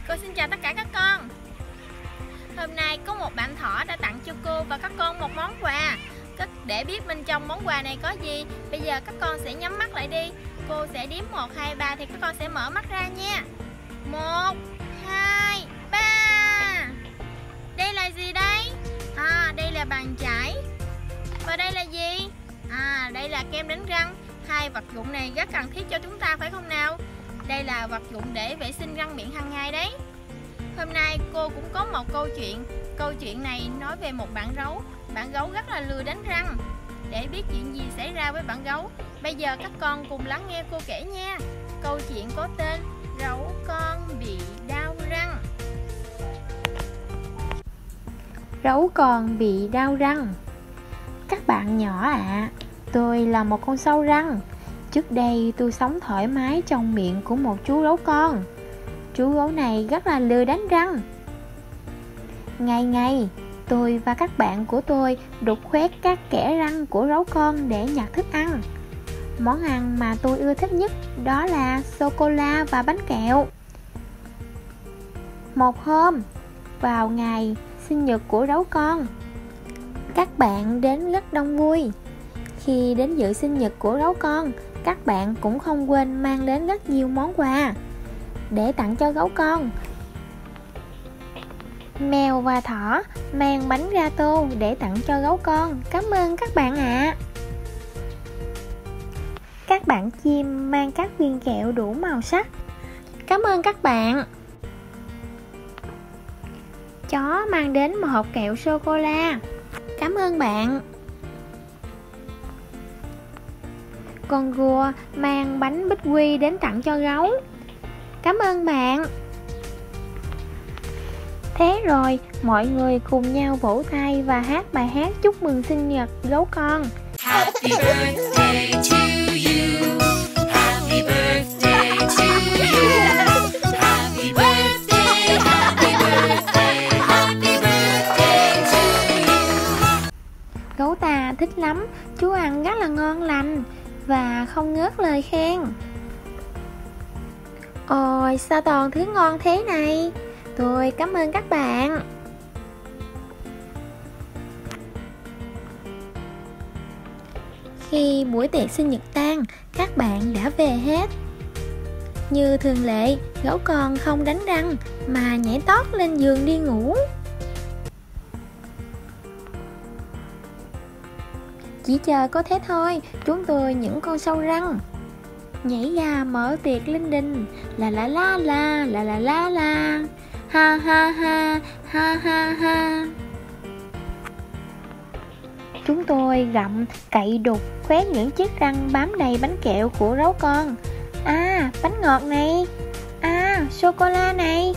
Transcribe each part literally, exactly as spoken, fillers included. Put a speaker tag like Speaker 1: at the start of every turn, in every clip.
Speaker 1: Cô xin chào tất cả các con. Hôm nay có một bạn thỏ đã tặng cho cô và các con một món quà. Để biết bên trong món quà này có gì, bây giờ các con sẽ nhắm mắt lại đi. Cô sẽ đếm một, hai, ba thì các con sẽ mở mắt ra nha. Một, hai, ba. Đây là gì đây? À, đây là bàn chải. Và đây là gì? À, đây là kem đánh răng. Hai vật dụng này rất cần thiết cho chúng ta phải không nào? Đây là vật dụng để vệ sinh răng miệng hàng ngày đấy. Hôm nay cô cũng có một câu chuyện. Câu chuyện này nói về một bạn gấu. Bạn gấu rất là lười đánh răng. Để biết chuyện gì xảy ra với bạn gấu, bây giờ các con cùng lắng nghe cô kể nha. Câu chuyện có tên Gấu con bị đau răng.
Speaker 2: Gấu con bị đau răng. Các bạn nhỏ ạ, à, tôi là một con sâu răng. Trước đây tôi sống thoải mái trong miệng của một chú gấu con. Chú gấu này rất là lười đánh răng. Ngày ngày tôi và các bạn của tôi đục khoét các kẽ răng của gấu con để nhặt thức ăn. Món ăn mà tôi ưa thích nhất đó là sô-cô-la và bánh kẹo. Một hôm, vào ngày sinh nhật của gấu con, các bạn đến rất đông vui. Khi đến dự sinh nhật của gấu con, các bạn cũng không quên mang đến rất nhiều món quà để tặng cho gấu con. Mèo và thỏ mang bánh gato để tặng cho gấu con. Cảm ơn các bạn ạ. À. Các bạn chim mang các viên kẹo đủ màu sắc. Cảm ơn các bạn. Chó mang đến một hộp kẹo sô-cô-la. Cảm ơn bạn. Con rùa mang bánh bích quy đến tặng cho gấu. Cảm ơn bạn. Thế rồi, mọi người cùng nhau vỗ tay và hát bài hát chúc mừng sinh nhật gấu con.
Speaker 3: Happy birthday to you. Happy birthday to you. Happy birthday, happy birthday, happy birthday to you.
Speaker 2: Gấu ta thích lắm, chú ăn rất là ngon lành và không ngớt lời khen. Ôi, sao toàn thứ ngon thế này? Tôi cảm ơn các bạn. Khi buổi tiệc sinh nhật tan, các bạn đã về hết. Như thường lệ, gấu con không đánh răng mà nhảy tót lên giường đi ngủ. Chỉ chờ có thế thôi, chúng tôi những con sâu răng nhảy ra mở tiệc linh đình. La la la la, la la la la, ha ha ha, ha ha ha. Chúng tôi gặm, cậy đục, khoét những chiếc răng bám đầy bánh kẹo của gấu con. À, bánh ngọt này. À, sô-cô-la này.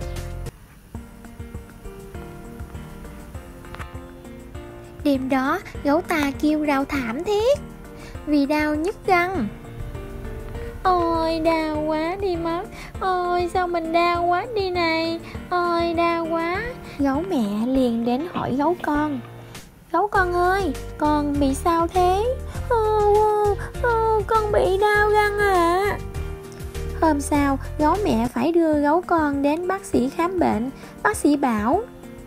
Speaker 2: Đêm đó, gấu ta kêu rào thảm thiết vì đau nhức răng. Ôi, đau quá đi mất. Ôi, sao mình đau quá đi này. Ôi, đau quá. Gấu mẹ liền đến hỏi gấu con. Gấu con ơi, con bị sao thế? Ô, ô, ô, con bị đau răng ạ. À. Hôm sau, gấu mẹ phải đưa gấu con đến bác sĩ khám bệnh. Bác sĩ bảo: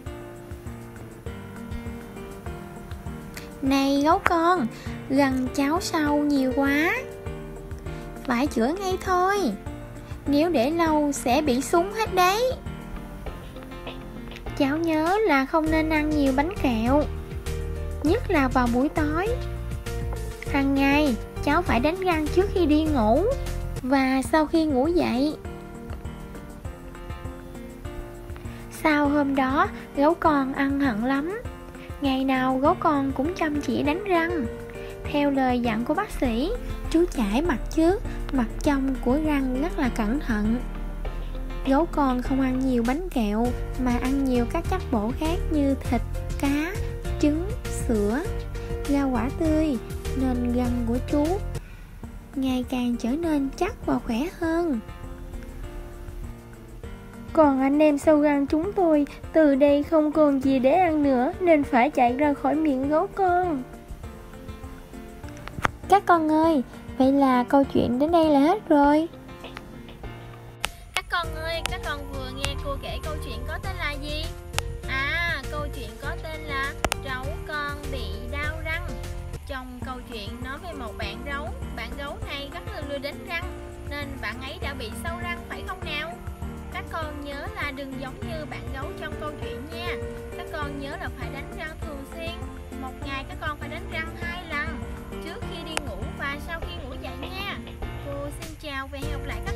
Speaker 2: này gấu con, răng cháu sâu nhiều quá, phải chữa ngay thôi. Nếu để lâu sẽ bị sún hết đấy. Cháu nhớ là không nên ăn nhiều bánh kẹo, nhất là vào buổi tối. Hàng ngày cháu phải đánh răng trước khi đi ngủ và sau khi ngủ dậy. Sau hôm đó, gấu con ân hận lắm. Ngày nào gấu con cũng chăm chỉ đánh răng. Theo lời dặn của bác sĩ, chú chải mặt trước, mặt trong của răng rất là cẩn thận. Gấu con không ăn nhiều bánh kẹo mà ăn nhiều các chất bổ khác như thịt, cá, trứng, sữa, rau quả tươi, nên răng của chú ngày càng trở nên chắc và khỏe hơn. Còn anh em sâu răng chúng tôi từ đây không còn gì để ăn nữa nên phải chạy ra khỏi miệng gấu con. Các con ơi, vậy là câu chuyện đến đây là hết rồi.
Speaker 1: Các con ơi, các con vừa nghe đánh răng nên bạn ấy đã bị sâu răng phải không nào? Các con nhớ là đừng giống như bạn gấu trong câu chuyện nha. Các con nhớ là phải đánh răng thường xuyên. Một ngày các con phải đánh răng hai lần, trước khi đi ngủ và sau khi ngủ dậy nha. Cô xin chào và hẹn gặp lại các